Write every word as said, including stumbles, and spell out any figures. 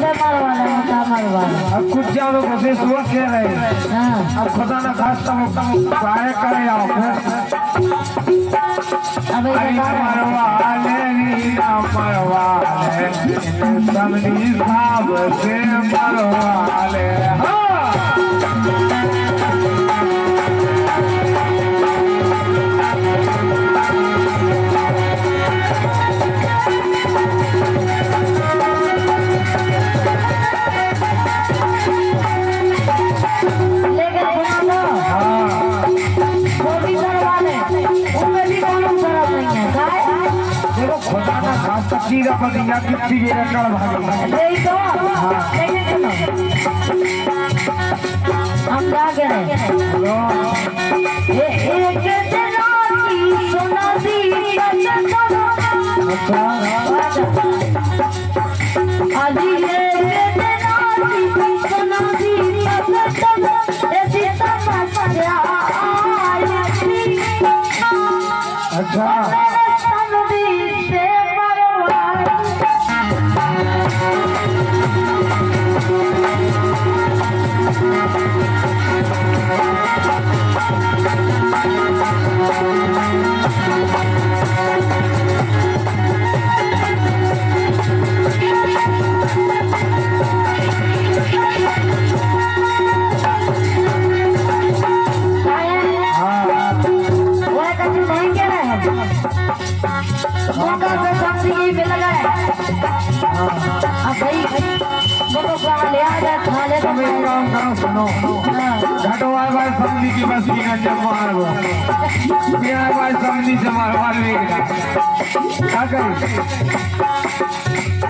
अब कुछ जाओ कैसे सुबह कह रहे अब खुदा ना खास्ता गाय करे आओ मरवाले नीना मरवाले समझी साहब से मरवाले कीड़ा पकड़िया कितनी ये रखड़ भागे यही तो लेकिन सुनो हम क्या कह रहे हैं ये एक दिन की सुना दी अच्छा अली एक दिन की सुना दी ऐसी समस्या अच्छा घटो आए भाई समझी की बस बिना जब मार वो बिना भाई समझी से मार मार लेगा क्या करें